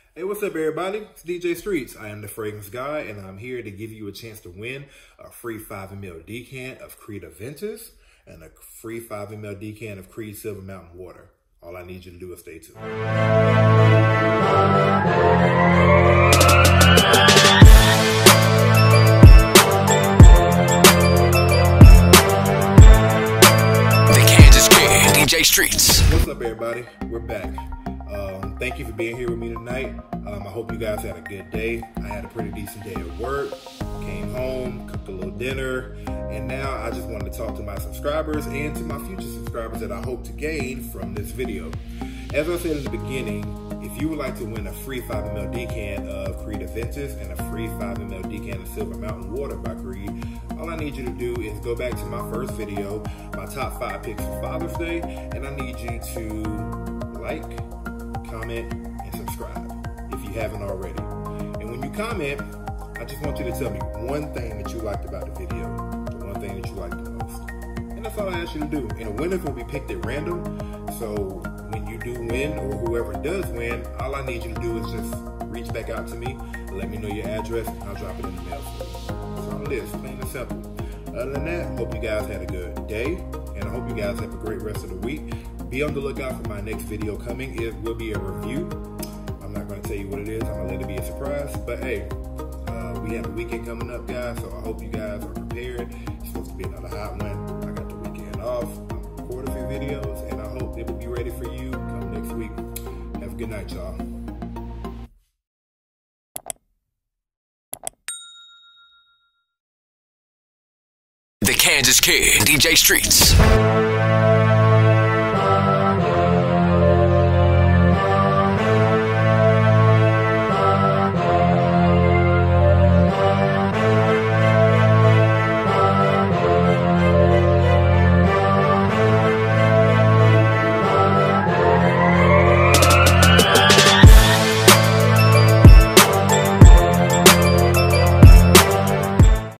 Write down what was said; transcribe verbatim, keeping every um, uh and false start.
Hey, what's up, everybody? It's D J Streetzz. I am the fragrance guy, and I'm here to give you a chance to win a free five milliliter decant of Creed Aventus and a free five milliliter decant of Creed Silver Mountain Water. All I need you to do is stay tuned. D J Streetzz. What's up, everybody? We're back. Um, thank you for being here with me tonight. Um, I hope you guys had a good day. I had a pretty decent day at work. Came home, cooked a little dinner, and now I just wanted to talk to my subscribers and to my future subscribers that I hope to gain from this video. As I said in the beginning, if you would like to win a free five milliliter decant of Creed Aventus and a free five milliliter decant of Silver Mountain Water by Creed, all I need you to do is go back to my first video, my top five picks for Father's Day, and I need you to like, comment, and subscribe if you haven't already. And when you comment, I just want you to tell me one thing that you liked about the video, the one thing that you liked the most. And that's all I ask you to do. And the winners will be picked at random, so when you do win, or whoever does win, all I need you to do is just reach back out to me, let me know your address, and I'll drop it in the mail for you. That's all it is, plain and simple. Other than that, I hope you guys had a good day, and I hope you guys have a great rest of the week. Be on the lookout for my next video coming. It will be a review. I'm not going to tell you what it is. I'm going to let it be a surprise. But hey, uh, we have the weekend coming up, guys, so I hope you guys are prepared. It's supposed to be another hot one. I got the weekend off. I'm recording a few videos, and I hope it will be ready for you come next week. Have a good night, y'all. The Kansas Kid, D J Streetzz.